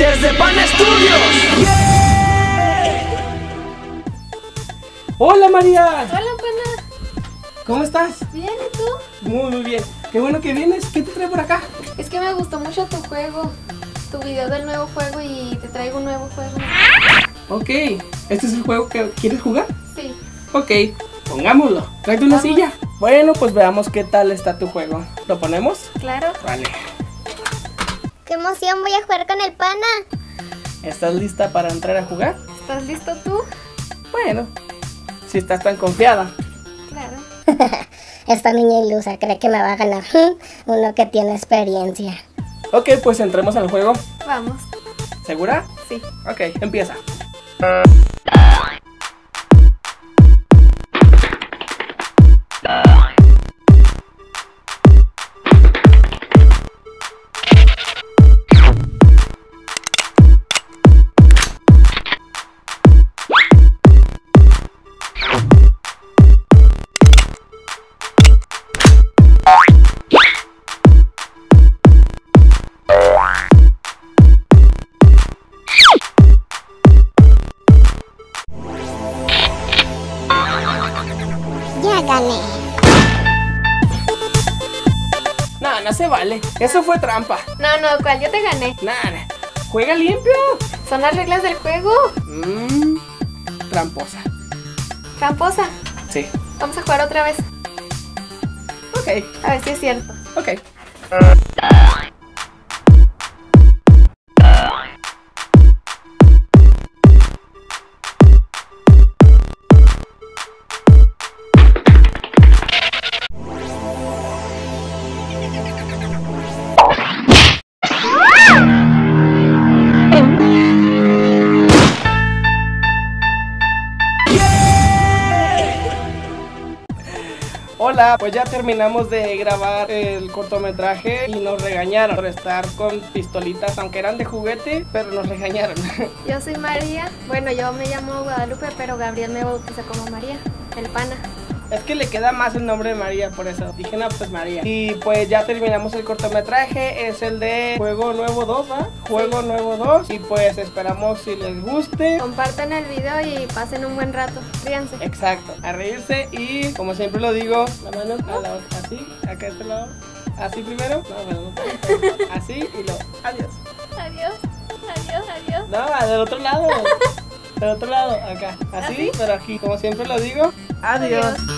desde Pan Studios. ¡Yeah! Hola María. Hola, Pana. ¿Cómo estás? Bien, ¿y tú? Muy bien. Qué bueno que vienes. ¿Qué te trae por acá? Es que me gustó mucho tu juego, tu video del nuevo juego y te traigo un nuevo juego. Ok. ¿Este es el juego que quieres jugar? Sí. Ok. Pongámoslo. Tráete una Vamos. silla. Bueno, pues veamos qué tal está tu juego. ¿Lo ponemos? Claro. Vale. ¡Qué emoción! Voy a jugar con el pana. ¿Estás lista para entrar a jugar? ¿Estás listo tú? Bueno, si estás tan confiada. Claro. Esta niña ilusa cree que me va a ganar. Uno que tiene experiencia. Ok, pues entremos al juego. Vamos. ¿Segura? Sí. Ok, empieza. Ya gané. No, no se vale. Eso fue trampa. No, ¿cuál? Yo te gané. Nada. Juega limpio. Son las reglas del juego. Tramposa. Tramposa. Sí. Vamos a jugar otra vez. Ok. A ver si es cierto. Ok. Hola, pues ya terminamos de grabar el cortometraje y nos regañaron por estar con pistolitas, aunque eran de juguete, pero nos regañaron. Yo soy María. Bueno, yo me llamo Guadalupe, pero Gabriel me bautiza como María, el pana. Es que le queda más el nombre de María, por eso dije, no, pues María. Y pues ya terminamos el cortometraje, es el de Juego Nuevo 2, ¿va? Juego Nuevo 2. Y pues esperamos si les guste. Compartan el video y pasen un buen rato. Ríanse. Exacto, a reírse y como siempre lo digo, la mano a la otra, así, acá a este lado, así primero, no, bueno, no, así y luego, adiós. Adiós. Adiós, adiós. No, del otro lado, acá, así, ¿Así? pero aquí, como siempre lo digo, adiós. Adiós.